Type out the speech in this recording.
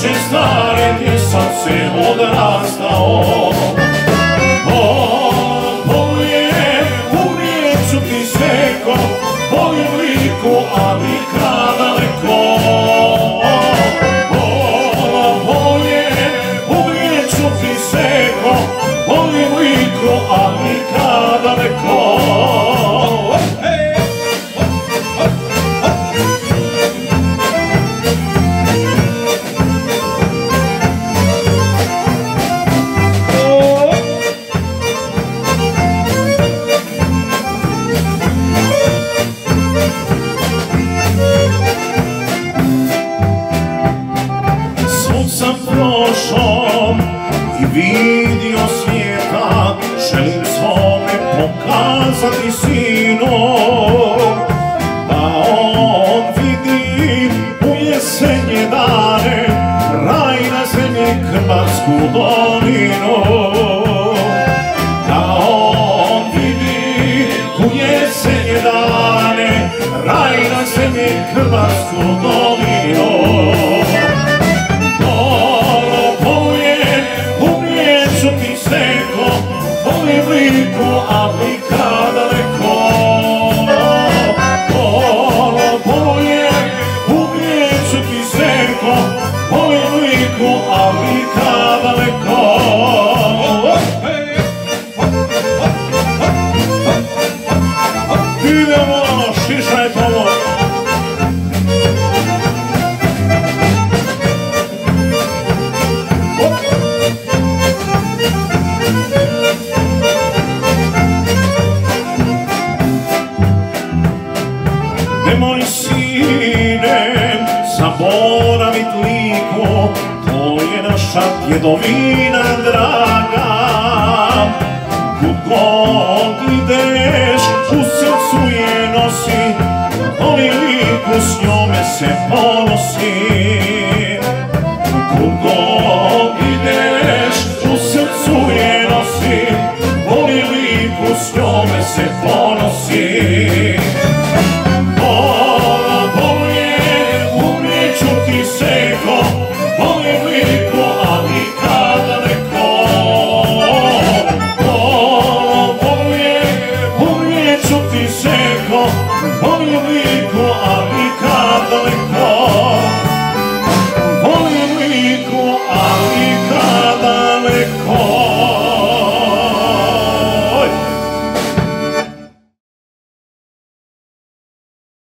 naše stare gdje sam se odrastao. Volim u rijecu ti seko, volim Liku, ali kada daleko. Volim u rijecu ti seko, volim Liku, ali kada daleko. Sam prošao i vidio svijeta, želim svome pokazati sinu, da on vidi u jesenje dane raj na zemlji Krbarsku dolinu. Da on vidi u jesenje dane raj na zemlji Krbarsku dolinu. Volim Liku, ali kada daleko. Volim u rijecu ti seko, volim Liku, ali kada daleko. Idemo, šišaj pomoć. Nemoj sine zaboravit Liku, to je naša djedovina draga. Kud god ideš, u srcu je nosi, volim Liku, s njome se ponosim. Kud god ideš, u srcu je nosi, volim Liku, s njome se ponosim.